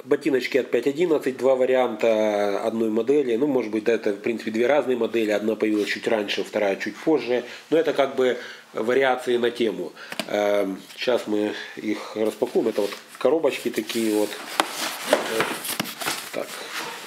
Ботиночки от 5.11, два варианта одной модели. Ну, может быть, это, в принципе, две разные модели. Одна появилась чуть раньше, вторая чуть позже. Но это как бы вариации на тему. Сейчас мы их распакуем. Это вот коробочки такие вот. Так.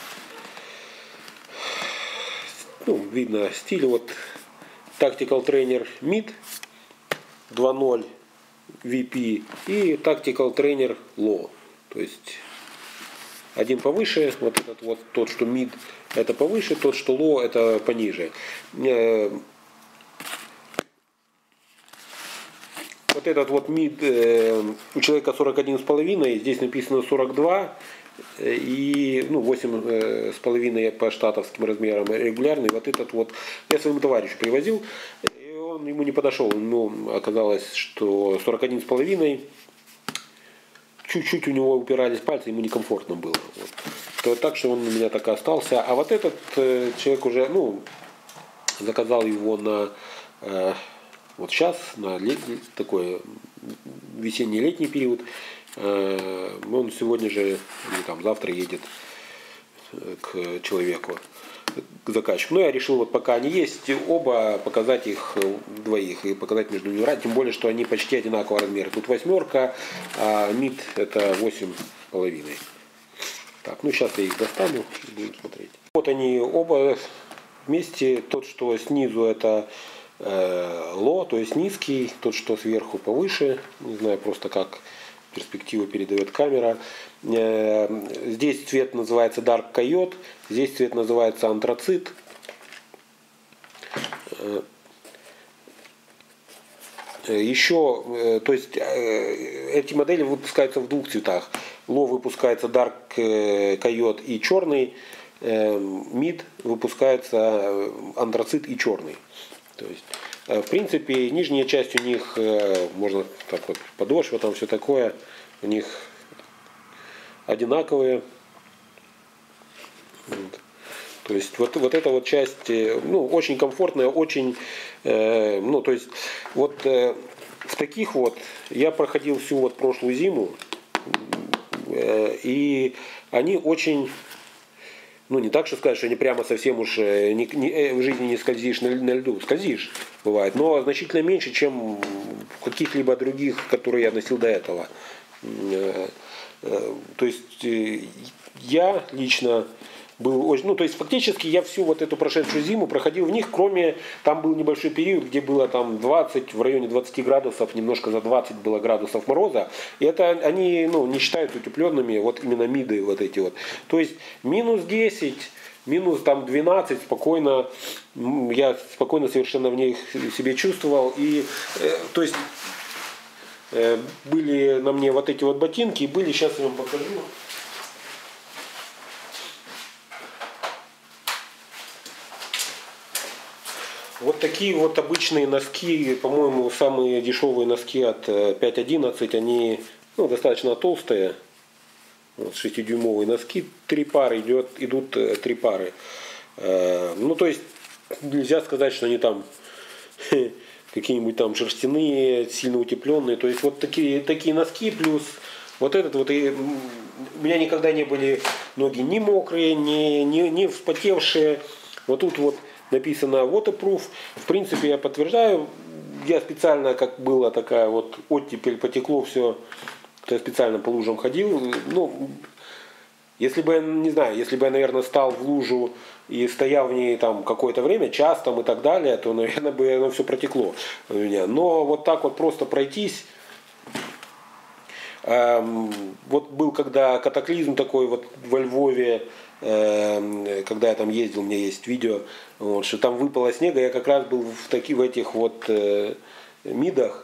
Ну, видно стиль. Вот Tactical Trainer Mid 2.0 VP и Tactical Trainer Low. То есть один повыше, вот этот вот, тот, что mid, это повыше, тот, что low, это пониже. Вот этот вот mid у человека 41,5, здесь написано 42 и ну, 8,5 по штатовским размерам регулярный. Вот этот вот я своему товарищу привозил, и он ему не подошел, ему оказалось, что 41,5. Чуть-чуть у него упирались пальцы, ему некомфортно было. Вот. То так что он у меня так и остался. А вот этот человек уже, ну, заказал его на вот сейчас, на такой весенний-летний период. Он сегодня же, или там завтра едет к человеку, к заказчику. Но я решил, вот пока они есть, оба показать их двоих и показать между ними разницу. Тем более, что они почти одинакового размера. Тут 8, а мид это 8,5. Так, ну сейчас я их достану и будем смотреть. Вот они оба вместе. Тот, что снизу, это ло, то есть низкий. Тот, что сверху, повыше. Не знаю просто как перспективу передает камера. Здесь цвет называется Dark Coyote, здесь цвет называется антрацит. Еще, то есть эти модели выпускаются в двух цветах. Ло выпускается Dark Coyote и черный, Mid выпускается антрацит и черный. То есть, в принципе, нижняя часть у них, можно так вот, подошва, там все такое, у них одинаковые. Вот. То есть вот эта вот часть, ну, очень комфортная, очень, ну, то есть вот в таких вот я проходил всю вот прошлую зиму, и они очень, ну, не так, что сказать, что они прямо совсем уж в жизни не скользишь на льду. Скользишь, бывает, но значительно меньше, чем в каких-либо других, которые я носил до этого. То есть я лично был очень, ну, то есть фактически я всю вот эту прошедшую зиму проходил в них, кроме, там был небольшой период, где было там 20, в районе 20 градусов, немножко за 20 было градусов мороза, и это они, ну, не считаются утепленными, вот именно миды вот эти вот. То есть минус 10, минус там 12 спокойно, я спокойно совершенно в них себе чувствовал, и то есть были на мне вот эти вот ботинки, и были, сейчас я вам покажу. Вот такие вот обычные носки, по-моему, самые дешевые носки от 5.11, они, ну, достаточно толстые. Вот 6-дюймовые носки, 3 пары идут 3 пары. Ну, то есть нельзя сказать, что они там какие-нибудь там шерстяные, сильно утепленные. То есть вот такие носки, плюс вот этот вот, и у меня никогда не были ноги ни мокрые, ни вспотевшие. Вот тут вот написано waterproof. В принципе, я подтверждаю. Я специально, как была такая вот оттепель, потекло все, я специально по лужам ходил. Ну, если бы, не знаю, если бы я, наверное, стал в лужу и стоял в ней там какое-то время, час там и так далее, то, наверное, бы оно все протекло у меня. Но вот так вот просто пройтись. Вот был когда катаклизм такой вот во Львове, когда я там ездил, у меня есть видео, вот, что там выпало снега, я как раз был в этих вот мидах.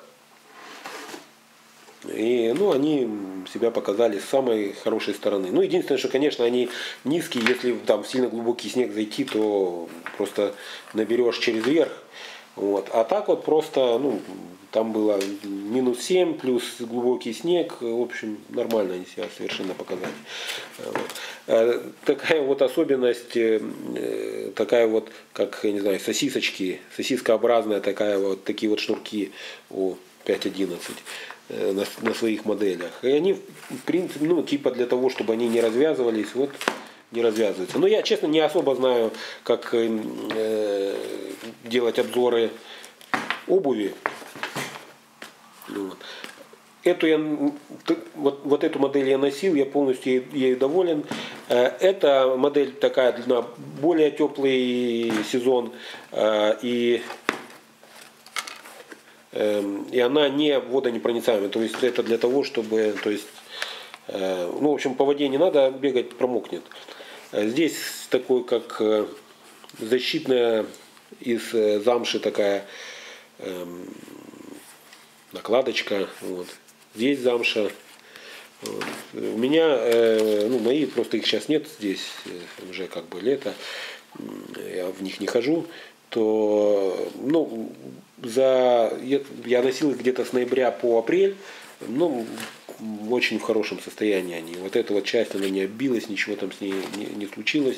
И, ну, они себя показали с самой хорошей стороны. Ну, единственное, что, конечно, они низкие, если там в сильно глубокий снег зайти, то просто наберешь через верх. Вот. А так вот просто, ну, там было минус 7, плюс глубокий снег, в общем, нормально они себя совершенно показали. Вот. Такая вот особенность, такая вот, как, я не знаю, сосисочки, сосискообразная такая вот, такие вот шнурки у 5.11. на своих моделях. И они, в принципе, ну, типа для того, чтобы они не развязывались, вот не развязываются. Но я, честно, не особо знаю, как делать обзоры обуви. Вот. Вот эту модель я носил, я полностью ею доволен. Эта модель такая на более теплый сезон, и она не водонепроницаемая. То есть это для того, чтобы, то есть, ну, в общем, по воде не надо бегать, промокнет. Здесь такой, как защитная из замши такая накладочка. Вот. Здесь замша. Вот. У меня, ну, мои, просто их сейчас нет здесь, уже как бы лето, я в них не хожу, то, ну, я носил их где-то с ноября по апрель, ну, очень в хорошем состоянии они. Вот эта вот часть, она не оббилась, ничего там с ней не случилось.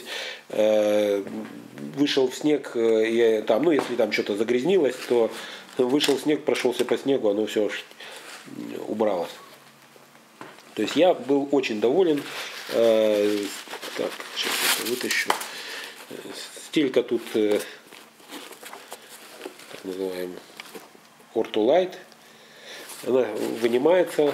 Вышел в снег, там, ну, если там что-то загрязнилось, то вышел в снег, прошелся по снегу, оно все убралось. То есть я был очень доволен. Так, сейчас это вытащу. Стелька тут, так называемая, Ortolite. Она вынимается.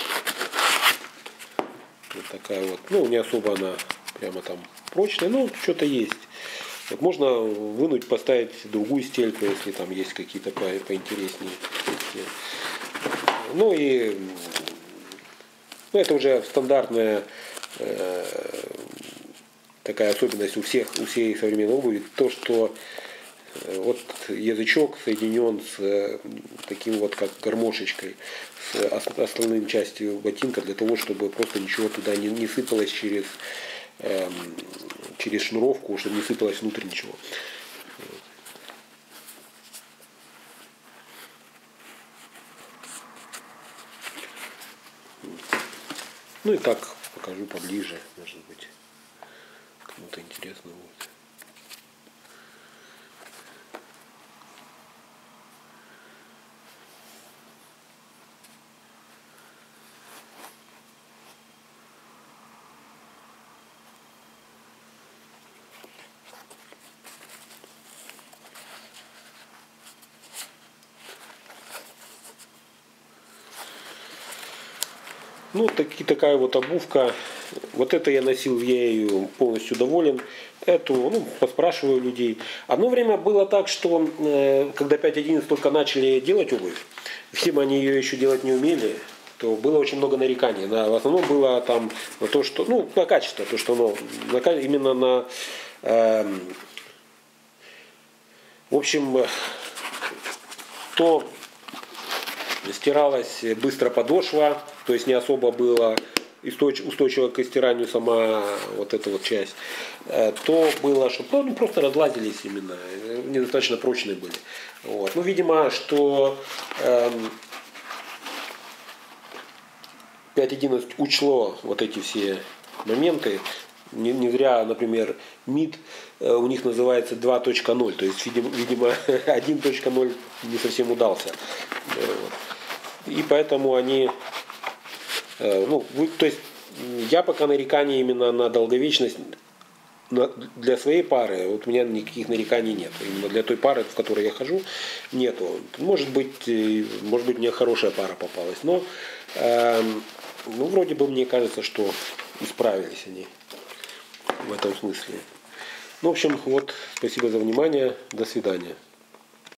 Вот такая вот. Ну, не особо она прямо там прочная, но что-то есть. Вот можно вынуть, поставить другую стельку, если там есть какие-то поинтереснее. Ну и это уже стандартная такая особенность у всей современной обуви, то, что вот язычок соединен с таким вот как гармошечкой, с основной частью ботинка, для того, чтобы просто ничего туда не сыпалось через шнуровку, чтобы не сыпалось внутрь ничего. Ну и так покажу поближе, может быть, кому-то интересно будет. Ну, такая вот обувка. Вот это я носил, я ею полностью доволен. Эту, ну, поспрашиваю людей. Одно время было так, что когда 5.11 только начали делать обувь, всем они ее еще делать не умели, то было очень много нареканий. В основном было там на то, что, ну, на качество, то, что оно, именно на, в общем, то стиралась быстро подошва, то есть не особо было устойчива к стиранию сама вот эта вот часть, то было, что ну, просто разлазились именно, недостаточно прочные были. Вот. Ну, видимо, что 5.11 учло вот эти все моменты. Не зря, например, МИД у них называется 2.0, то есть, видимо, 1.0 не совсем удался. И поэтому они, ну, то есть я пока нареканий именно на долговечность для своей пары, вот у меня никаких нареканий нет. Именно для той пары, в которой я хожу, нету. Может быть, мне хорошая пара попалась, но ну, вроде бы мне кажется, что исправились они в этом смысле. Ну, в общем, вот, спасибо за внимание, до свидания.